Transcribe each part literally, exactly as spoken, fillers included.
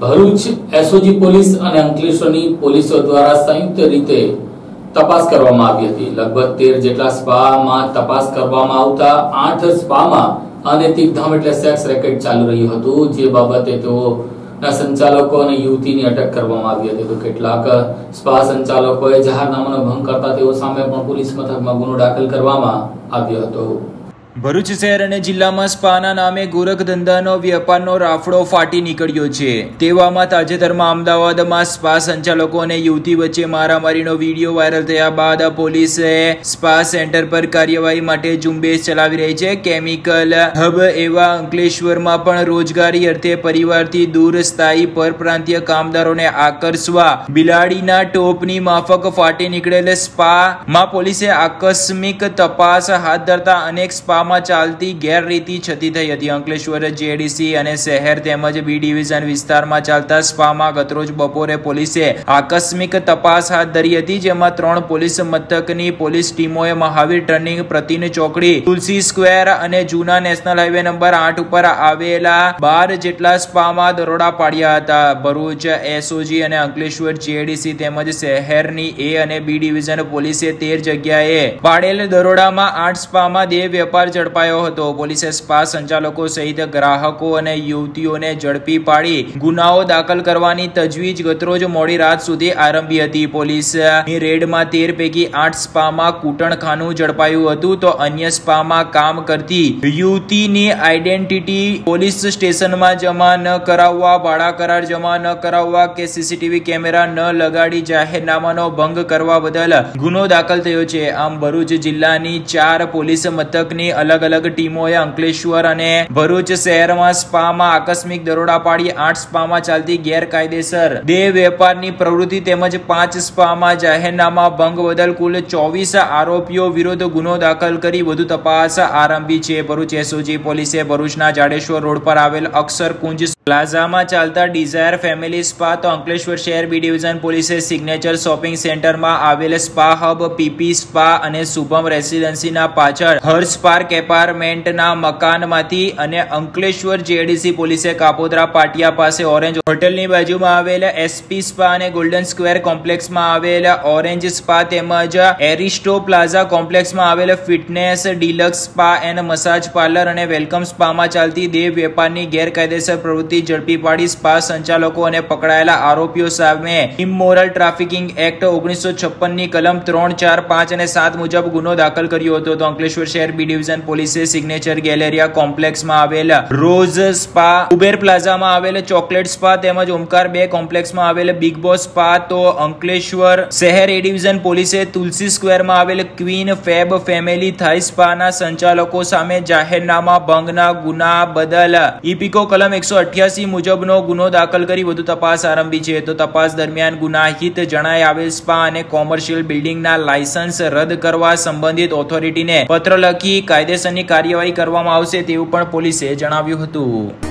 Bharuch SOG police અને અંકલેશ્વરની પોલીસો દ્વારા સંયુક્ત રીતે તપાસ કરવામાં આવી હતી। લગભગ તેર જેટલા સ્પામાં તપાસ કરવામાં આવતા આઠ સ્પામાં અનૈતિક ધામ એટલે સેક્સ રેકેટ ચાલુ રહ્યું હતું, જે બાબતે તેઓના સંચાલકો અને યુવતીની અટક કરવામાં આવી હતી। તો કેટલાક સ્પા સંચાલકોએ જાહેરનામાનો ભંગ કરતા તેઓ સામે પણ પોલીસ મથકમાં ગુનો દાખલ કરવામાં આવ્યો હતો। ભરૂચ શહેર અને જિલ્લામાં સ્પાના નામે ગોરખ ધંધાનો વ્યાપારનો રાફડો ફાટી નીકળ્યો છે। તેવામાં તાજેતરમાં અમદાવાદમાં સ્પા સંચાલકો અને યુવતી વચ્ચે મારામારીનો વિડીયો વાયરલ થયા બાદ પોલીસે સ્પા સેન્ટર પર કાર્યવાહી માટે ઝુંબેશ ચલાવી રહી છે। કેમિકલ હબ એવા અંકલેશ્વરમાં પણ રોજગારી અર્થે પરિવારથી દૂર સ્થાયી પરપ્રાંતીય કામદારોને આકર્ષવા બિલાડીના ટોપની માફક ફાટી નીકળેલ સ્પામાં પોલીસે આકસ્મિક તપાસ હાથ ધરતા અનેક સ્પા માં ચાલતી ગેરરીતિ છતી થઈ હતી। અંકલેશ્વર જેડીસી અને શહેર તેમજ બી ડિવિઝન વિસ્તારમાં ચાલતા સ્પામાં ગતરોજ બપોરે પોલીસે આકસ્મિક તપાસ હાથ ધરી હતી, જેમાં ત્રણ પોલીસ મથકની પોલીસ ટીમોએ મહાવીર ટર્નિંગ, પ્રતિન ચોકડી, તુલસી સ્ક્વેર અને જૂના નેશનલ હાઈવે નંબર આઠ ઉપર આવેલા બાર જેટલા સ્પામાં દરોડા પાડ્યા હતા। ભરૂચ એસઓજી અને અંકલેશ્વર જેડીસી તેમજ શહેરની એ અને બી ડિવિઝન પોલીસે તેર જગ્યાએ પાડેલ દરોડામાં આઠ સ્પામાં દેહ વેપાર ઝડપાયો હતો। પોલીસે સ્પા સંચાલકો સહિત ગ્રાહકો અને યુવતીઓને ઝડપી પાડી ગુનાઓ દાખલ કરવાની તજવીજ ગતરોજ મોડી રાત સુધી આરંભી હતી। પોલીસની રેડમાં તેર પૈકી આઠ સ્પામાં કૂટણખાનું ઝડપાયું હતું, તો અન્ય સ્પામાં કામ કરતી યુવતીની આઈડેન્ટિટી પોલીસ સ્ટેશનમાં જમા ન કરાવવા, ભાડા કરાર જમા ન કરાવવા કે સીસીટીવી કેમેરા ન લગાડી જાહેરનામાનો ભંગ કરવા બદલ ગુનો દાખલ થયો છે। આમ ભરૂચ જિલ્લાની ચાર પોલીસ મથકની અલગ અલગ ટીમોએ અંકલેશ્વર અને ભરૂચ શહેરમાં સ્પામાં આકસ્મિક દરોડા પાડી આઠ સ્પામાં ચાલતી ગેરકાયદેસર દેહ વેપારની પ્રવૃત્તિ તેમજ પાંચ સ્પામાં જાહેરનામા ભંગ બદલ કુલ ચોવીસ આરોપીઓ વિરુદ્ધ ગુનો દાખલ કરી વધુ તપાસ આરંભી છે। ભરૂચ એસઓજી પોલીસે ભરૂચના જાડેશ્વર રોડ પર આવેલ અક્ષરકુંજ પ્લાઝામાં ચાલતા ડિઝાયર ફેમિલી સ્પા, તો અંકલેશ્વર શહેર બી ડિવિઝન પોલીસે સિગ્નેચર શોપિંગ સેન્ટરમાં આવેલ સ્પા હબ, પીપી સ્પા અને શુભમ રેસિડેન્સીના પાછળ હર્ષ પાર્ક એપાર્ટમેન્ટના મકાનમાંથી અને અંકલેશ્વર જેડીસી પોલીસે કાપોદ્રા પાટિયા પાસે ઓરેન્જ હોટલની બાજુમાં આવેલ એસપી સ્પા અને ગોલ્ડન સ્ક્વેર કોમ્પ્લેક્સમાં આવેલ ઓરેન્જ સ્પા તેમજ એરિસ્ટો પ્લાઝા કોમ્પ્લેક્સમાં આવેલ fitness deluxe spa and massage parlour અને વેલકમ સ્પામાં ચાલતી દેહ વેપારની ગેરકાયદેસર પ્રવૃત્તિ ઝડપી પાડી સ્પા સંચાલકો અને પકડાયેલા આરોપીઓ સામે ઇમોરલ ટ્રાફિકિંગ એક્ટ ઓગણીસો છપ્પન ની કલમ ત્રણ, ચાર, પાંચ અને સાત મુજબ ગુનો દાખલ કર્યો હતો। તો અંકલેશ્વર શહેર બી ડિવિઝન પોલીસે સિગ્નેચર ગેલેરિયા કોમ્પ્લેક્સમાં આવેલ રોઝ સ્પા, કુબેર પ્લાઝામાં આવેલ ચોકલેટ સ્પા તેમજ ઓમકાર બે કોમ્પ્લેક્સમાં આવેલ બિગ બોસ સ્પા, તો અંકલેશ્વર શહેર એ ડિવિઝન પોલીસે તુલસી સ્ક્વેરમાં આવેલ ક્વીન ફેબ ફેમિલી થાઈ સ્પાના સંચાલકો સામે જાહેરનામા ભંગના ગુના બદલ ઈપીકો કલમ એકસો અઠ્યાસી મુજબનો ગુનો દાખલ કરી વધુ તપાસ આરંભી છે। તો તપાસ દરમિયાન ગુનાહિત જણાઈ આવેલ સ્પા અને કોમર્શિયલ બિલ્ડિંગના લાયસન્સ રદ કરવા સંબંધિત ઓથોરિટીને પત્ર લખી કાયદેસરની કાર્યવાહી કરવામાં આવશે તેવું પણ પોલીસે જણાવ્યું હતું।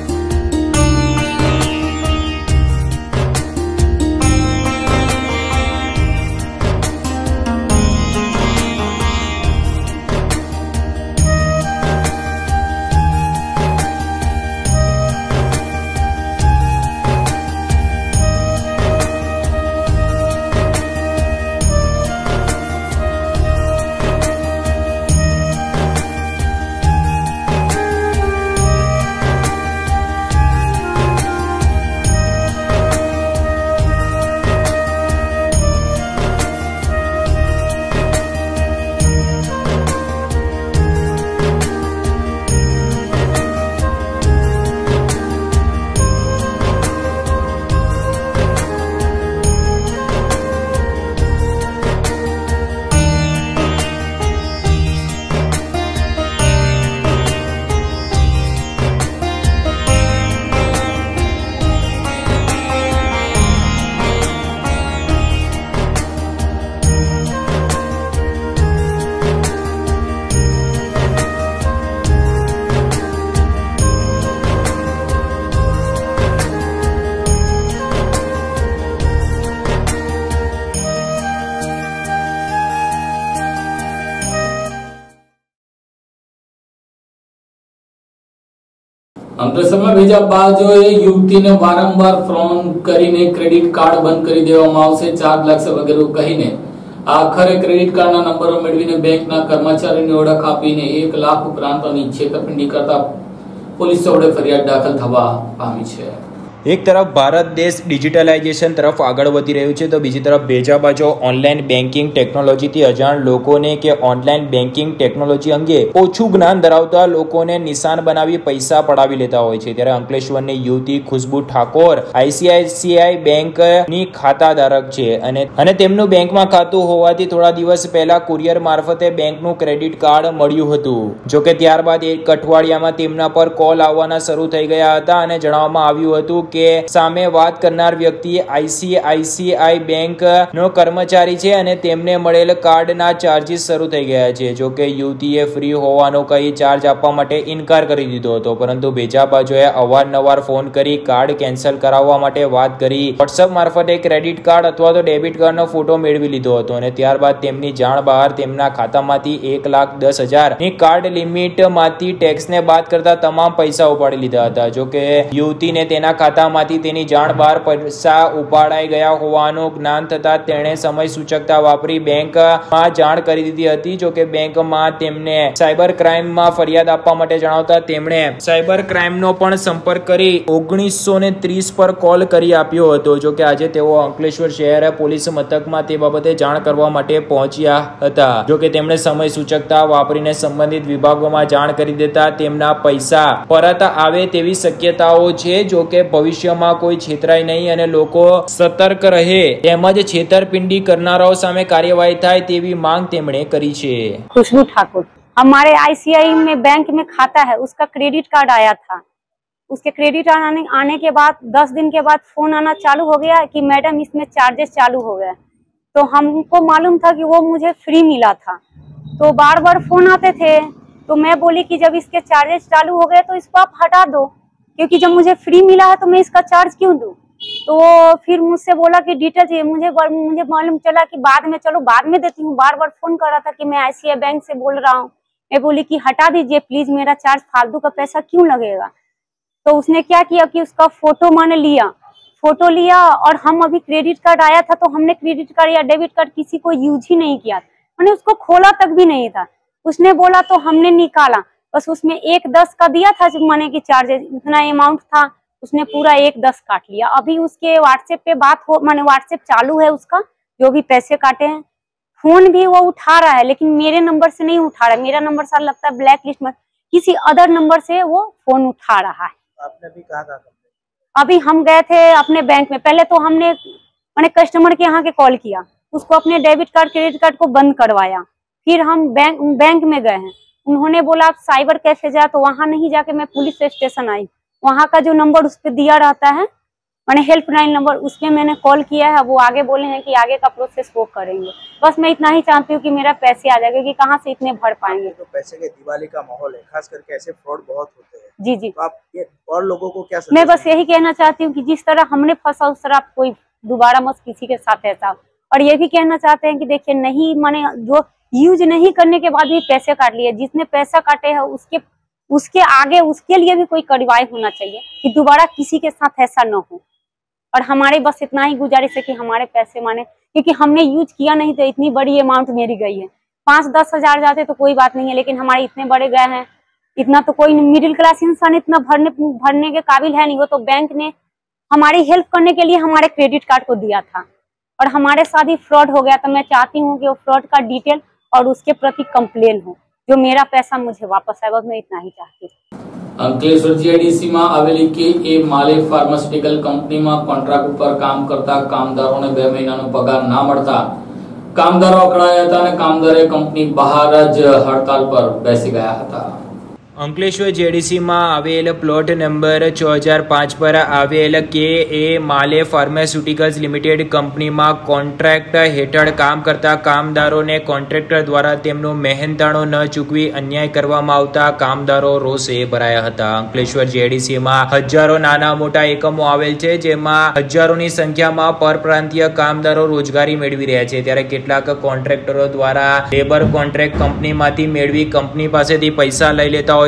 અંકલેશ્વરમાં બીજા બાજુએ યુવતીને વારંવાર ફોન કરીને ક્રેડિટ કાર્ડ બંધ કરી દેવામાં આવશે, ચાર્જ લાગશે વગેરે કહીને આખરે ક્રેડિટ કાર્ડના નંબરો મેળવીને બેંકના કર્મચારીની ઓળખ આપીને એક લાખ ઉપરાંતની છેતરપિંડી કરતા પોલીસ વડે ફરિયાદ દાખલ થવા પામી છે। એક તરફ ભારત દેશ ડિજિટલાઇઝેશન તરફ આગળ વધી રહ્યું છે, તો બીજી તરફ બીજા બાજુ ઓનલાઈન બેન્કિંગ ટેકનોલોજીથી અજાણ લોકોને કે ઓનલાઈન બેન્કિંગ ટેકનોલોજી અંગે ઓછું જ્ઞાન ધરાવતા લોકોને નિશાન બનાવી પૈસા પડાવી લેતા હોય છે। ત્યારે અંકલેશ્વરની યુવતી ખુશ્બુ ઠાકોર આઈસીઆઈસીઆઈ બેંકની ખાતાધારક છે અને અને તેમનું બેંકમાં ખાતું હોવાથી થોડા દિવસ પહેલા કુરિયર મારફતે બેંકનું ક્રેડિટ કાર્ડ મળ્યું હતું। જોકે ત્યારબાદ એક અઠવાડિયામાં તેમના પર કોલ આવવાના શરૂ થઈ ગયા હતા અને જણાવવામાં આવ્યું હતું કે સામે વાત કરનાર વ્યક્તિ આઈસીઆઈસીઆઈ બેંક નો કર્મચારી છે અને તેમને મળેલ કાર્ડના ચાર્જીસ શરૂ થઈ ગયા છે। જો કે યુવતીએ ફ્રી હોવાનું કહી ચાર્જ આપવા માટે ઇનકાર કરી દીધો હતો, પરંતુ બીજા બાજુએ અવારનવાર ફોન કરી કાર્ડ કેન્સલ કરાવવા માટે વાત કરી વોટ્સએપ મારફતે ક્રેડિટ કાર્ડ અથવા તો ડેબિટ કાર્ડનો ફોટો મેળવી લીધો હતો અને ત્યારબાદ તેમની જાણ બહાર તેમના ખાતામાંથી એક લાખ દસ હજાર ની કાર્ડ લિમિટ માંથી ટેક્સને બાદ કરતા તમામ પૈસા ઉપાડી લીધા હતા। જો કે યુવતીને તેના ખાતા માંથી તેની જાણ બહાર પૈસા ઉપાડાઈ ગયા હોવાનું જ્ઞાન થતા તેણે સમય સૂચકતા વાપરી બેંકમાં જાણ કરી દીધી હતી। જો કે બેંકમાં તેમને સાયબર ક્રાઇમમાં ફરિયાદ આપવા માટે જણાવતા તેમણે સાયબર ક્રાઇમનો પણ સંપર્ક કરી ઓગણીસો ને ત્રીસ પર કોલ કરી આપ્યો હતો। જો કે આજે તેઓ અંકલેશ્વર શહેર પોલીસ મથકમાં તે બાબતે જાણ કરવા માટે પહોંચ્યા હતા। જો કે તેમણે સમય સૂચકતા વાપરીને સંબંધિત વિભાગોમાં જાણ કરી દેતા તેમના પૈસા પરત આવે તેવી શક્યતાઓ છે। જો કે ભવિષ્યમાં કોઈ છેતરાય નહીં અને લોકો સતર્ક રહે તેમજ છેતરપિંડી કરનારાઓ સામે કાર્યવાही થાય તેવી માંગ તેમણે કરી છે। खुशबू ठाकुर, हमारे आईसीआई में बैंक में खाता है, उसका क्रेडिट कार्ड आया था। उसके क्रेडिट आने आने के बाद दस दिन के बाद फोन आना चालू हो गया कि मैडम इसमें चार्जेस चालू हो गए। तो हमको मालूम था कि वो मुझे फ्री मिला था, तो बार बार फोन आते थे। तो मैं बोली कि जब इसके चार्जेस चालू हो गए तो इसको आप हटा दो, क्योंकि जब मुझे फ्री मिला है तो मैं इसका चार्ज क्यों दूं। तो फिर मुझसे बोला कि डिटेल चाहिए। मुझे मुझे मालूम चला कि बाद में, चलो बाद में देती हूँ। बार बार फोन कर रहा था कि मैं आईसीआई बैंक से बोल रहा हूँ। मैं बोली कि हटा दीजिए प्लीज, मेरा चार्ज फालतू का पैसा क्यों लगेगा। तो उसने क्या किया कि उसका फोटो मैंने लिया फोटो लिया और हम अभी क्रेडिट कार्ड आया था तो हमने क्रेडिट कार्ड या डेबिट कार्ड किसी को यूज ही नहीं किया, मैंने उसको खोला तक भी नहीं था। उसने बोला तो हमने निकाला, बस उसमें एक दस का दिया था माने कि चार्जेस इतना अमाउंट था, उसने पूरा एक दस काट लिया। अभी उसके व्हाट्सएप पे बात हो, माने व्हाट्सएप चालू है उसका, जो भी पैसे काटे हैं। फोन भी वो उठा रहा है लेकिन मेरे नंबर से नहीं उठा रहा है, मेरा नंबर सारा लगता है ब्लैक लिस्ट में, किसी अदर नंबर से वो फोन उठा रहा है। आपने भी कहा कहा अभी हम गए थे अपने बैंक में, पहले तो हमने मैंने कस्टमर के यहाँ के कॉल किया, उसको अपने डेबिट कार्ड क्रेडिट कार्ड को बंद करवाया। फिर हम बैंक बैंक में गए हैं, उन्होंने बोला आप साइबर कैफे जा, तो वहां नहीं जाके मैं पुलिस स्टेशन आई। वहां का जो नंबर उस पर दिया रहता है मैंने हेल्पलाइन नंबर, उसमें मैंने कॉल किया है। वो आगे बोले हैं कि आगे का प्रोसेस वो करेंगे। बस मैं इतना ही चाहती हूँ कि मेरा पैसे आ जाएगा, क्योंकि कहाँ से इतने भर पाएंगे। तो पैसे के दिवाली का माहौल है, खास करके ऐसे फ्रॉड बहुत होते हैं। जी जी, तो आप ये और लोगों को क्या मैं बस यही कहना चाहती हूँ कि जिस तरह हमने फंसा उस तरह कोई दोबारा मत किसी के साथ ऐसा। और ये भी कहना चाहते हैं कि देखिए, नहीं माने जो यूज नहीं करने के बाद भी पैसे काट लिए, जिसने पैसा काटे हैं उसके उसके आगे उसके लिए भी कोई कार्रवाई होना चाहिए कि दोबारा किसी के साथ ऐसा न हो। और हमारे बस इतना ही गुजारिश है कि हमारे पैसे माने, क्योंकि हमने यूज किया नहीं तो इतनी बड़ी अमाउंट मेरी गई है। पाँच दस हजार जाते तो कोई बात नहीं है, लेकिन हमारे इतने बड़े गए हैं, इतना तो कोई मिडिल क्लास इंसान इतना भरने भरने के काबिल है नहीं। वो तो बैंक ने हमारी हेल्प करने के लिए हमारे क्रेडिट कार्ड को दिया था और हमारे साथ ही फ्रॉड हो गया। तो मैं चाहती हूँ कि वो फ्रॉड का डिटेल और उसके प्रति कंप्लेन हो, जो मेरा पैसा मुझे वापस आए। बस मैं इतना ही चाहती हूँ। અંકલેશ્વર જીઆઈડીસી માં આવેલી કે એ માલે ફાર્માસ્યુટિકલ કંપનીમાં કોન્ટ્રાક્ટ ઉપર કામ કરતા કામદારોને બે મહિનાનો પગાર ના મળતા કામદારો અકળાયા હતા અને કામદારે કંપની બહાર જ હડતાલ પર બેસી ગયા હતા। અંકલેશ્વર જેડીસીમાં આવેલ પ્લોટ નંબર છ હજાર પાંચ પર આવેલ K A Malle pharmaceuticals limited કંપનીમાં કોન્ટ્રાક્ટ હેઠળ કામ કરતા કામદારોને કોન્ટ્રાક્ટર દ્વારા તેમનો મહેનતાણો ન ચૂકવી અન્યાય કરવામાં આવતા કામદારો રોષે ભરાયા હતા। અંકલેશ્વર જેડીસીમાં હજારો નાના મોટા એકમો આવેલ છે, જેમાં હજારોની સંખ્યામાં પરપ્રાંતીય કામદારો રોજગારી મેળવી રહ્યા છે, ત્યારે કેટલાક કોન્ટ્રાક્ટરો દ્વારા લેબર કોન્ટ્રાક્ટ કંપનીમાંથી મેળવી કંપની પાસેથી પૈસા લઈ લેતા હોય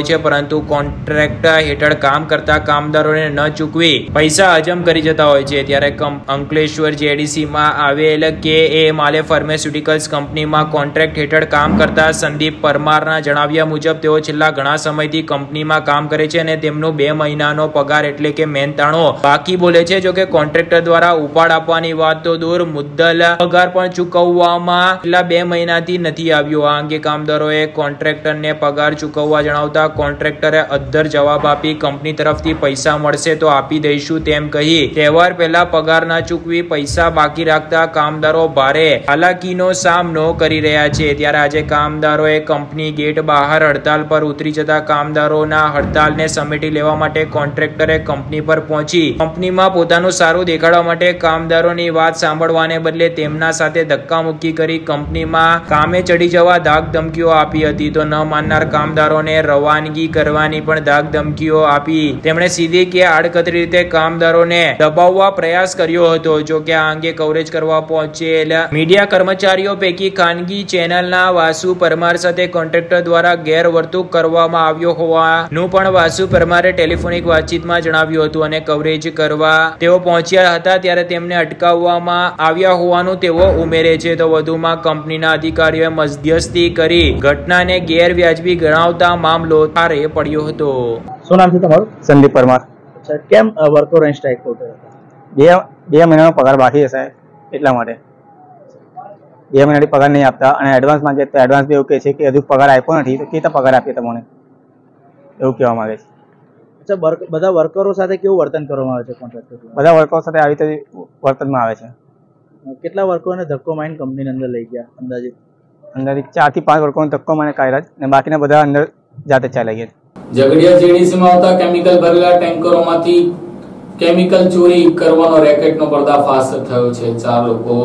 હોય છે, પરંતુ કોન્ટ્રાક્ટ હેઠળ કામ કરતા કામદારોને ન ચૂકવી પૈસા હજમ કરી જતા હોય છે। ત્યારે અંકલેશ્વર જેડીસી માં આવેલ કે એ માલે ફાર્માસ્યુટિકલ્સ કંપનીમાં કોન્ટ્રાક્ટ હેઠળ કામ કરતા સંદીપ પરમારના જણાવ્યા મુજબ તેઓ છેલ્લા ઘણા સમયથી કંપનીમાં કામ કરે છે અને તેમનો બે મહિનાનો પગાર એટલે કે મહેનતાણો બાકી બોલે છે। જો કે કોન્ટ્રાક્ટર દ્વારા ઉપાડ આપવાની વાત તો દૂર, મુદ્દલ પગાર પણ ચૂકવવામાં છેલ્લા બે મહિનાથી નથી આવ્યો। આ અંગે કામદારોએ કોન્ટ્રાક્ટરને પગાર ચૂકવવા જણાવતા કોન્ટ્રાક્ટરે અદ્ધર જવાબ આપી કંપની તરફથી પૈસા મળશે તો આપી દઈશું તેમ કહી તહેવાર પહેલા પગાર ના ચૂકવી પૈસા બાકી રાખતા કામદારો ભારે હાલાકીનો સામનો કરી રહ્યા છે। ત્યારે આજે કામદારોએ કંપની ગેટ બહાર હડતાલ પર ઉતરી જતા કામદારોના હડતાલને સમેટી લેવા માટે કોન્ટ્રાક્ટરે કંપની પર પહોંચી કંપનીમાં પોતાનું સારું દેખાડવા માટે કામદારોની વાત સાંભળવાને બદલે તેમના સાથે ધક્કામુક્કી કરી કંપનીમાં કામે ચડી જવા ધાક ધમકીઓ આપી હતી। તો ન માનનાર કામદારોને રવાનગી કરવાની પણ ધાક ધમકીઓ આપી તેમણે સીધી કે આડકતરી રીતે કામદારોને દબાવવા પ્રયાસ કર્યો હતો। જો કે આ અંગે કવરેજ કરવા પહોંચેલ મીડિયા કર્મચારીઓ પૈકી ખાનગી ચેનલના વાસુ પરમાર સાથે કોન્ટ્રાક્ટર દ્વારા ગેરવર્તણૂક કરવામાં આવ્યો હોવાનું પણ વાસુ પરમારે ટેલિફોનિક વાતચીતમાં જણાવ્યું હતું અને કવરેજ કરવા તેઓ પહોંચ્યા હતા ત્યારે તેમને અટકાવવામાં આવ્યા હોવાનું તેઓ ઉમેરે છે। તો વધુમાં કંપનીના અધિકારીઓએ મધ્યસ્થી કરી ઘટનાને ગેરવ્યાજબી ગણાવતા મામલો થારે પડ્યો હતો। શું નામ છે તમારું? संदीप परमार। અચ્છા, કેમ વર્કરો સ્ટ્રાઇક કરતો હતો? બે બે મહિનાનો પગાર બાકી હશે એટલા માટે બે મહિનાથી પગાર નહીં આપતા અને એડવાન્સ માંગે તો એડવાન્સ બી એવું કહે છે કે હજુ પગાર આપ્યો નથી તો કેતા પગાર આપીએ તમને એવું કહેવા માંગે છે। અચ્છા, બધા વર્કરો સાથે કેવું વર્તન કરવામાં આવે છે કોન્ટ્રાક્ટર? બધા વર્કરો સાથે આવી રીતે વર્તનમાં આવે છે। કેટલા વર્કરોને ધક્કો મારીને કંપનીની અંદર લઈ ગયા અંદાજે? અંદાજે ચાર થી પાંચ વર્કરોને ધક્કો મારીને કાઢ્યા અને બાકીના બધા અંદર જાતે ચાલી ગયા। ઝઘડિયા જેડીસીમાં આવતા કેમિકલ ભરેલા ટેન્કરોમાંથી કેમિકલ ચોરી કરવાનો રેકેટનો પર્દાફાશ થયો છે। ચાર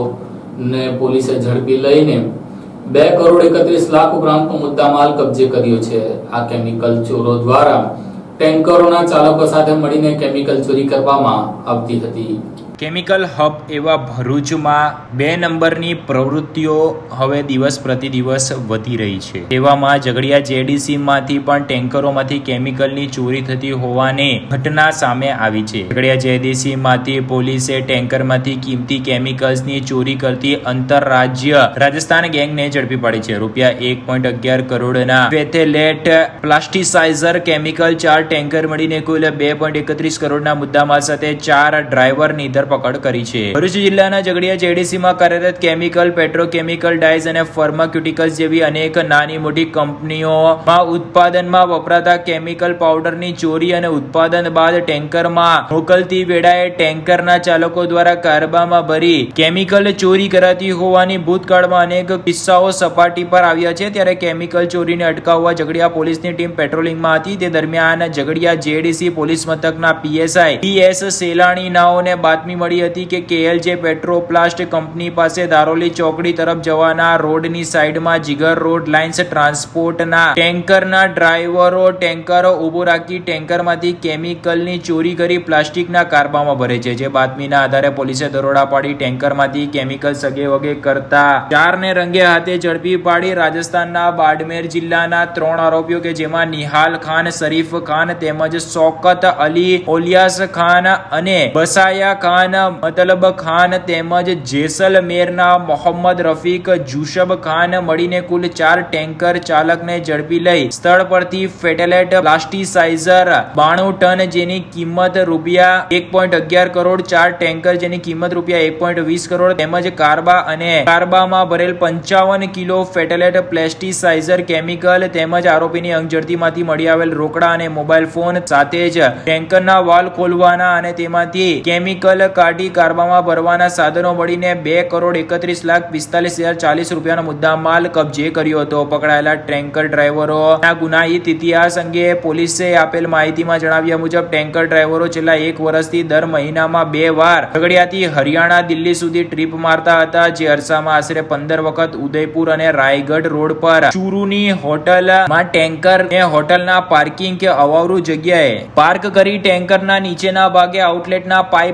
લોકોને પોલીસે ઝડપી લઈને બે કરોડ એકત્રીસ લાખ ઉપરાંતનો મુદ્દામાલ કબજે કર્યો છે। આ કેમિકલ ચોરો દ્વારા ટેન્કરોના ચાલકો સાથે મળીને કેમિકલ ચોરી કરવામાં આવતી હતી। કેમિકલ હબ એવા ભરૂચમાં બે નંબરની પ્રવૃત્તિઓ હવે દિવસ પ્રતિ દિવસ વધી રહી છે। તેવામાં ઝઘડિયા જેડીસીમાંથી પણ ટેન્કરોમાંથી કેમિકલની ચોરી થતી હોવાની ઘટના સામે આવી છે। ઝઘડિયા જેડીસીમાંથી પોલીસે ટેન્કરમાંથી કિંમતી કેમિકલ્સની ચોરી કરતી આંતરરાજ્ય રાજસ્થાન ગેંગને ઝડપી પાડી છે। રૂપિયા એક પોઈન્ટ અગિયાર કરોડના ફેથેલેટ પ્લાસ્ટિસાઇઝર કેમિકલ ચાર ટેન્કર મળીને કુલ બે પોઈન્ટ એકત્રીસ કરોડના મુદ્દામાલ સાથે ચાર ડ્રાઈવરની ધરપકડ કરી છે। ભરૂચ જિલ્લાના ઝઘડિયા જેડીસીમાં કાર્યરત કેમિકલ, પેટ્રોકેમિકલ, ડાઇઝ અને ફાર્માસ્યુટિકલ્સ જેવી અનેક નાની મોટી કંપનીઓમાં ઉત્પાદનમાં વપરાતા કેમિકલ પાવડરની ચોરી અને ઉત્પાદન બાદ ટેન્કરમાં મોકલતી વેળાએ ટેન્કરના ચાલકો દ્વારા કારબામાં ભરી કેમિકલ ચોરી કરાતી હોવાની ભૂતકાળમાં અનેક કિસ્સાઓ સપાટી પર આવ્યા છે। ત્યારે કેમિકલ ચોરીને અટકાવવા ઝઘડિયા પોલીસની ટીમ પેટ્રોલિંગમાં હતી। તે દરમિયાન ઝઘડિયા જેડીસી પોલીસ મથકના પીએસઆઈ પી એસ સેલાણી નાઓને બાતમી મળી હતી કે કેએલજે પેટ્રોપ્લાસ્ટ કંપની પાસે દારોલી ચોકડી તરફ જવાના રોડની સાઈડમાં જીગર રોડ લાઇન્સ ટ્રાન્સપોર્ટના ટેન્કરના ડ્રાઈવરો ટેન્કરો ઉભો રાખી ટેન્કરમાંથી કેમિકલની ચોરી કરી પ્લાસ્ટિકના કારબામાં ભરે છે। જે બાતમીના આધારે પોલીસે દરોડા પાડી ટેન્કરમાંથી કેમિકલ સગે વગે કરતા ચારને રંગે હાથે ઝડપી પાડી રાજસ્થાનના બાડમેર જિલ્લાના ત્રણ આરોપીઓ કે જેમાં નિહાલ ખાન, શરીફ ખાન તેમજ શૌકત અલી ઓલિયાસ ખાન અને બસાયા ખાન, મતલબ ખાન તેમજ જેસલમેરના મોહમ્મદ રફીક, જુશબ ખાન મળીને કુલ ચાર ટેન્કર ચાલકને ઝડપી લઈ સ્થળ પરથી ફેટેલેટ પ્લાસ્ટિસાઇઝર બાણું ટન જેની કિંમત રૂપિયા એક પોઈન્ટ અગિયાર કરોડ, ચાર ટેન્કર જેની કિંમત રૂપિયા એક પોઈન્ટ વીસ કરોડ તેમજ કાર્બા અને કાર્બામાં ભરેલ પંચાવન કિલો ફેટેલેટ પ્લાસ્ટિસાઇઝર કેમિકલ તેમજ આરોપીની અંગઝડતીમાંથી મળી આવેલ રોકડા અને મોબાઈલ ફોન સાથે જ ટેન્કરના વાલ ખોલવાના અને તેમાંથી કેમિકલ કાઢી કારબામાં ભરવાના સાધનો મળીને બે કરોડ એકત્રીસ લાખ પિસ્તાલીસ હજાર ચાલીસ રૂપિયાનો મુદ્દા માલ કબજે કર્યો હતો। પકડાયેલા ટેન્કર ડ્રાઈવરોના ગુનાહિત ઇતિહાસ અંગે પોલીસે આપેલ માહિતીમાં જણાવ્યા મુજબ ટેન્કર ડ્રાઈવરો છેલ્લા એક વર્ષથી દર મહિનામાં બે વાર ઝઘડિયાથી હરિયાણા, દિલ્હી સુધી ટ્રીપ મારતા હતા। જે અરસામાં આશરે પંદર વખત ઉદયપુર અને રાયગઢ રોડ પર ચુરુની હોટલમાં ટેન્કર ને હોટલના પાર્કિંગ કે અવાવરૂ જગ્યાએ પાર્ક કરી ટેન્કરના નીચેના ભાગે આઉટલેટના પાઇપલાઇન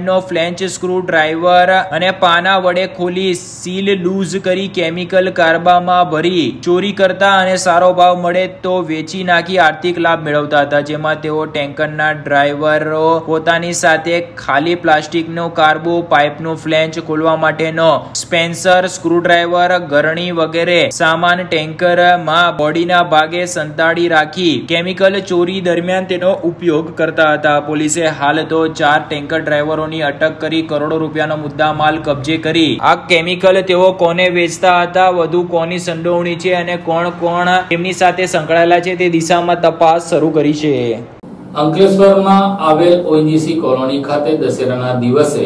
વાહનનો ફ્લેંચ સ્ક્રૂ ડ્રાઈવર અને પાના વડે ખોલી સીલ લૂઝ કરી કેમિકલ કારબામાં ભરી ચોરી કરતા અને સારો ભાવ મળે તો વેચી નાખી આર્થિક લાભ મેળવતા હતા, જેમાં તેઓ ટેન્કરના ડ્રાઈવરો પોતાની સાથે ખાલી પ્લાસ્ટિકનો કાર્બો, પાઇપનું ફ્લેંચ ખોલવા માટેનો સ્પેન્સર, સ્ક્રૂડ્રાઈવર, ગરણી વગેરે સામાન ટેન્કરમાં બોડીના ભાગે સંતાડી રાખી કેમિકલ ચોરી દરમિયાન તેનો ઉપયોગ કરતા હતા. પોલીસે હાલ તો ચાર ટેન્કર ડ્રાઈવરોની અટક કરી કરોડો રૂપિયાનો મુદ્દા માલ કબજે કરી આ કેમિકલ તેઓ કોને વેચતા હતા, વધુ કોની સંડોવણી છે અને કોણ કોણ તેમની સાથે સંકળાયેલા છે તે દિશામાં તપાસ શરૂ કરી છે. અંકલેશ્વરમાં આવેલ ઓએનજીસી કોલોની ખાતે દશેરાના દિવસે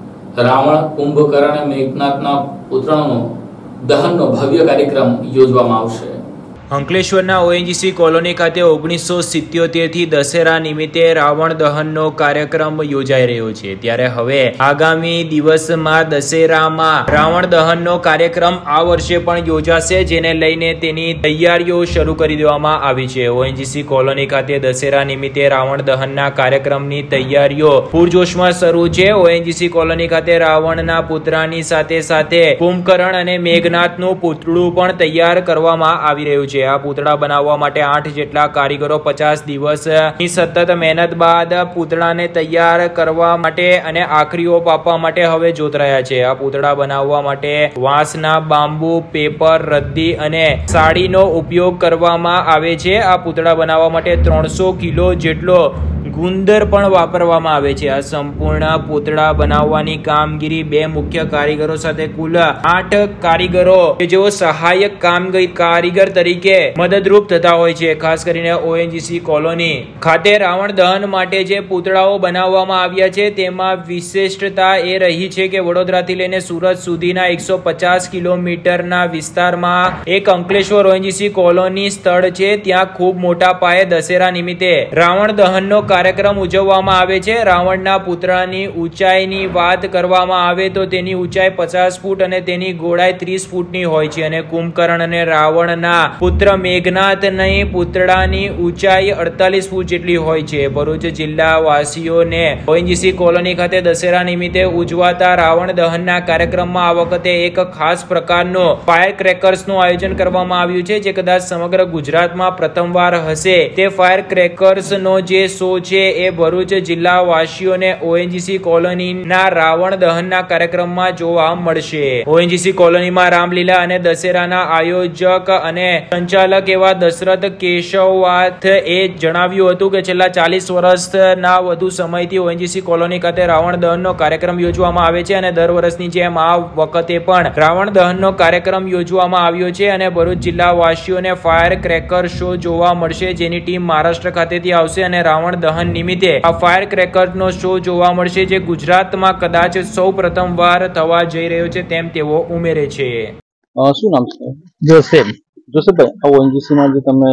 રાવણ, કુંભકર્ણ અને મેઘનાથના પુતળાનો દહનનો ભવ્ય કાર્યક્રમ યોજવામાં આવશે. અંકલેશ્વરના ઓએનજીસી કોલોની ખાતે ઓગણીસો સિત્યોતેર થી દશેરા નિમિત્તે રાવણ દહનનો કાર્યક્રમ યોજાઈ રહ્યો છે, ત્યારે હવે આગામી દિવસમાં દશેરામાં રાવણ દહનનો કાર્યક્રમ આ વર્ષે પણ યોજાશે, જેને લઈને તેની તૈયારીઓ શરૂ કરી દેવામાં આવી છે. ઓએનજીસી કોલોની ખાતે દશેરા નિમિત્તે રાવણ દહનના કાર્યક્રમની તૈયારીઓ પૂરજોશમાં શરૂ છે. ઓએનજીસી કોલોની ખાતે રાવણના પુતળાની સાથે સાથે કુંભકર્ણ અને મેઘનાથનું પુતળું પણ તૈયાર કરવામાં આવી રહ્યું છે. આ પુતળા બનાવવા માટે આઠ જેટલા કારીગરો પચાસ દિવસની સતત મહેનત બાદ પુતળાને તૈયાર કરવા માટે અને આખરી ઓપ આપવા માટે હવે જોતરાયા છે. આ પુતળા બનાવવા માટે વાંસના, બાંબુ, પેપર, રદ્દી અને સાડીનો ઉપયોગ કરવામાં આવે છે. આ પુતળા બનાવવા માટે ત્રણસો કિલો જેટલો ગુંદર પણ વાપરવામાં આવે છે. આ સંપૂર્ણ પુતળા બનાવવાની કામગીરી બે મુખ્ય કારીગરો સાથે કુલ આઠ કારીગરો કે જેઓ સહાયક કારીગર તરીકે મદદરૂપ થતા હોય છે. ખાસ કરીને ઓએનજીસી કોલોની ખાતે રાવણ દહન માટે જે પુતળાઓ બનાવવામાં આવ્યા છે તેમાં વિશિષ્ટતા એ રહી છે કે વડોદરાથી લઈને સુરત સુધીના એકસો પચાસ કિલોમીટરના વિસ્તારમાં એક અંકલેશ્વર ઓએનજીસી કોલોની સ્થળ છે. ત્યાં ખૂબ મોટા પાયે દશેરા નિમિત્તે રાવણ દહનનો કાર્યક્રમ ઉજવવામાં આવે છે. રાવણના પુતળાની ઊંચાઈની વાત કરવામાં આવે તો તેની ઊંચાઈ પચાસ ફૂટ અને તેની ગોળાઈ ત્રીસ ફૂટની હોય છે અને કુંભકર્ણ અને રાવણના પુત્ર મેઘનાથની પુતળાની ઊંચાઈ અડતાલીસ ફૂટ જેટલી હોય છે. ભરૂચ જિલ્લા વાસીઓને ઓએનજીસી કોલોની ખાતે દશેરા નિમિત્તે ઉજવાતા રાવણ દહનના કાર્યક્રમમાં આ વખતે એક ખાસ પ્રકારનો ફાયર ક્રેકર્સનું આયોજન કરવામાં આવ્યું છે, જે કદાચ સમગ્ર ગુજરાતમાં પ્રથમવાર હશે. તે ફાયર ક્રેકર્સનો જે શો છે એ ભરૂચ જિલ્લા વાસીઓને ઓએનજીસી કોલોનીના રાવણ દહનના કાર્યક્રમમાં જોવા મળશે. ઓએનજીસી કોલોનીમાં રામલીલા અને દશેરાના આયોજક અને સંચાલક એવા દશરથ કેશવાથ એ જણાવ્યું હતું કે છેલ્લા ચાલીસ વર્ષના વધુ સમયથી ઓએનજીસી કોલોની ખાતે રાવણ દહનનો કાર્યક્રમ યોજવામાં આવે છે અને દર વર્ષની જેમ આ વખતે પણ રાવણ દહનનો કાર્યક્રમ યોજવામાં આવ્યો છે અને ભરૂચ જિલ્લા વાસીઓને ફાયર ક્રેકર શો જોવા મળશે, જેની ટીમ મહારાષ્ટ્ર ખાતેથી આવશે અને રાવણ દહન નિમિત્તે આ ફાયર ક્રેકરનો શો જોવા મળશે, જે ગુજરાતમાં કદાચ સૌ પ્રથમ વાર થવા જઈ રહ્યો છે તેમ તેઓ ઉમેરે છે. શું નામ છે? જોસેફ. જોસેફભાઈ, આ ઓએનજીસી માં જે તમે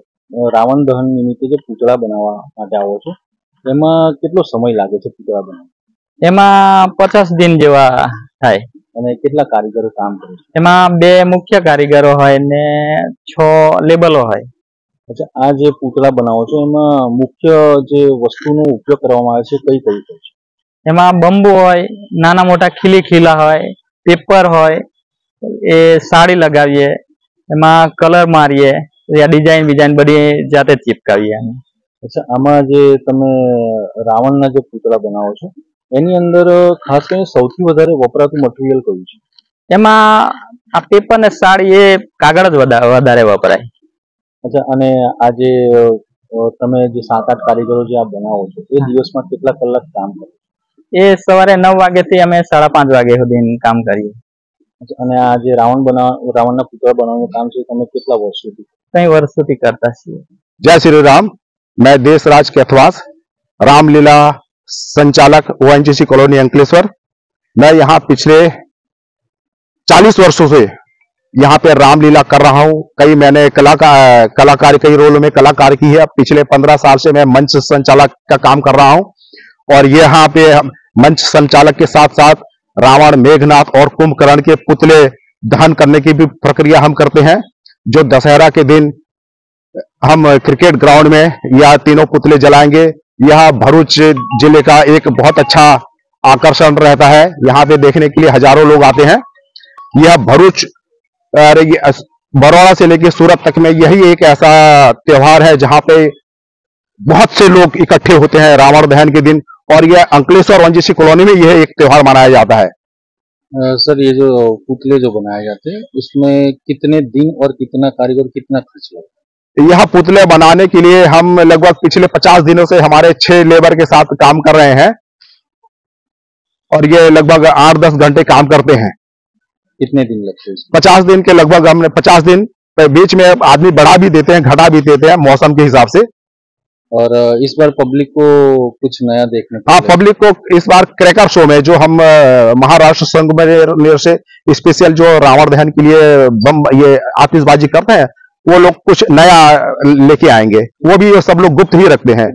રાવણ દહન નિમિત્તે જે પૂતળા બનાવવા માટે આવો છો, એમાં કેટલો સમય લાગે છે પૂતળા બનાવવા? એમાં પચાસ દિન જેવા થાય. અને કેટલા કારીગરો કામ કરે છે? એમાં બે મુખ્ય કારીગરો હોય ને છ લેબલો હોય. અચ્છા, આ જે પૂતળા બનાવો છો એમાં મુખ્ય જે વસ્તુનો ઉપયોગ કરવામાં આવે છે કઈ કઈ હોય છે? એમાં બંબુ હોય, નાના મોટા ખીલી ખીલા હોય, પેપર હોય, એ સાડી લગાવીએ, એમાં કલર મારીએ, ડિઝાઇન બિઝાઇન બધી જાતે ચીપકાવીએ. અચ્છા, આમાં જે તમે રાવણના જે પૂતળા બનાવો છો એની અંદર ખાસ કરીને સૌથી વધારે વપરાતું મટીરિયલ કયું છે? એમાં આ પેપર ને સાડી એ કાગળ જ વધારે વપરાય. અચ્છા, અને આ જે તમે જે સાત આઠ કારીગરો જે આ બનાવો છો એ દિવસમાં કેટલા કલાક કામ કરો? એ સવારે નવ વાગે થી અમે સાડા પાંચ વાગ્યા સુધી કામ કરીએ. અને આ જે રાવણ બનાવ રાવણના પુતળા બનાવવાનું કામ છે તમે કેટલા વર્ષોથી? કઈ વર્ષોથી કરતા છીએ. जय श्री राम। मैं देशराज कैथवास, रामलीला संचालक ओएनजीसी कॉलोनी अंकलेश्वर। मैं यहाँ पिछले चालीस वर्षों से यहाँ पे रामलीला कर रहा हूँ। कई मैंने कलाकार कलाकार कई रोल में कलाकार की है। पिछले पंद्रह साल से मैं मंच संचालक का काम कर रहा हूँ और ये यहाँ पे मंच संचालक के साथ साथ रावण, मेघनाथ और कुंभकर्ण के पुतले दहन करने की भी प्रक्रिया हम करते हैं। जो दशहरा के दिन हम क्रिकेट ग्राउंड में यह तीनों पुतले जलाएंगे। यह भरूच जिले का एक बहुत अच्छा आकर्षण रहता है। यहाँ पे देखने के लिए हजारों लोग आते हैं। यह भरूच बड़ौदा से लेकर सूरत तक में यही एक ऐसा त्योहार है जहां पे बहुत से लोग इकट्ठे होते हैं रावण दहन के दिन, और यह अंकलेश्वर ओएनजीसी कॉलोनी में यह एक त्योहार मनाया जाता है। आ, सर, ये जो पुतले जो बनाए जाते हैं उसमें कितने दिन और कितना कारीगर कितना खर्च लगता है? यह पुतले बनाने के लिए हम लगभग पिछले पचास दिनों से हमारे छह लेबर के साथ काम कर रहे हैं, और ये लगभग आठ दस घंटे काम करते हैं। कितने दिन लगते हैं? पचास दिन के लगभग हमने पचास दिन बीच में आदमी बढ़ा भी देते हैं, घटा भी देते हैं मौसम के हिसाब से। और इस बार पब्लिक को कुछ नया देखने को हाँ, पब्लिक को इस बार क्रैकर शो में जो हम महाराष्ट्र संघ में से स्पेशल जो रावण दहन के लिए बम ये आतिशबाजी करते हैं, वो लोग कुछ नया लेके आएंगे। वो भी सब लोग गुप्त ही रखते हैं।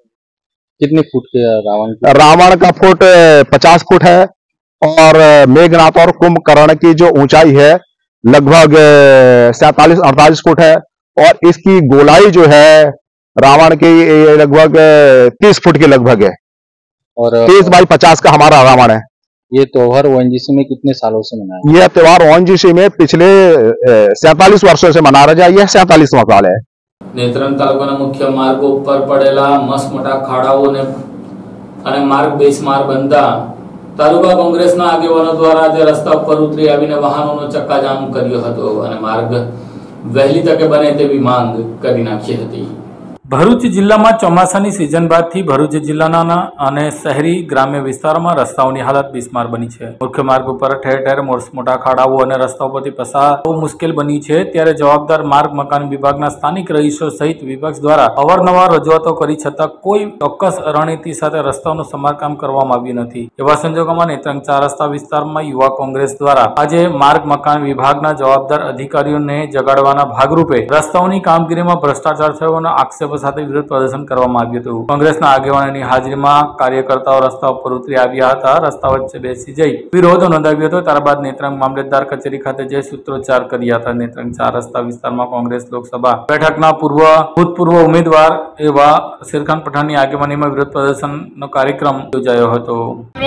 कितने फुट के रावण? रावण का फुट पचास फुट है, और मेघनाथ और कुंभकर्ण की जो ऊंचाई है लगभग सैतालीस अड़तालीस फुट है, और इसकी गोलाई जो है रावण की लगभग तीस फुट के लगभग है, और तीस बाई पचास का हमारा रावण है। ये त्योहार ओएनजीसी में कितने सालों से मनाया? यह त्योहार ओएनजीसी में पिछले सैतालीस वर्षों से मना रहा है। यह सैतालीसवां साल है। નેત્રંગ તાલુકાના મુખ્ય માર્ગો ઉપર પડેલા મસમોટા ખાડાઓને અને માર્ગ બેસમાર બનતા તાલુકા કોંગ્રેસના આગેવાનો દ્વારા આજે રસ્તા ઉપર ઉતરી આવીને વાહનોનો ચક્કાજામ કર્યો હતો અને માર્ગ વહેલી તકે બને તેવી માંગ કરી નાખી હતી। ભરૂચ જિલ્લામાં ચોમાસાની સિઝન બાદથી ભરૂચ જિલ્લાના અને શહેરી ગ્રામ્ય વિસ્તારોમાં રસ્તાઓની હાલત બિસ્માર બની છે। મુખ્ય માર્ગ ઉપર ઠેર ઠેર મોટા ખાડાઓ અને રસ્તાઓ પરથી પસાર થવું મુશ્કેલ બની છે, ત્યારે જવાબદાર માર્ગ મકાન વિભાગના સ્થાનિક રહીશો સહિત વિપક્ષ દ્વારા અવારનવાર રજૂઆતો કરી છતાં કોઈ ચોક્કસ રણનીતિ સાથે રસ્તાઓનું સમારકામ કરવામાં આવ્યું નથી। એવા સંજોગોમાં નેત્રંગ ચાર રસ્તા વિસ્તારમાં યુવા કોંગ્રેસ દ્વારા આજે માર્ગ મકાન વિભાગના જવાબદાર અધિકારીઓને જગાડવાના ભાગરૂપે રસ્તાઓની કામગીરીમાં ભ્રષ્ટાચાર થયોનો આક્ષેપ સાથે વિરોધ પ્રદર્શન કરવામાં આવ્યું હતું। કોંગ્રેસના આગેવાનોની હાજરીમાં કાર્યકર્તાઓ રસ્તા ઉપર ઉતરી આવ્યા હતા। રસ્તા વચ્ચે બેસી જઈ વિરોધ નોંધાવ્યો હતો। ત્યારબાદ નેત્રંગ મામલતદાર કચેરી ખાતે જઈ સૂત્રોચ્ચાર કર્યા હતા। નેત્રંગ ચાર રસ્તા વિસ્તારમાં કોંગ્રેસ લોકસભા બેઠકના પૂર્વ ભૂતપૂર્વ ઉમેદવાર એવા શેરખાન પઠાણની આગેવાનીમાં વિરોધ પ્રદર્શનનો કાર્યક્રમ યોજાયો હતો।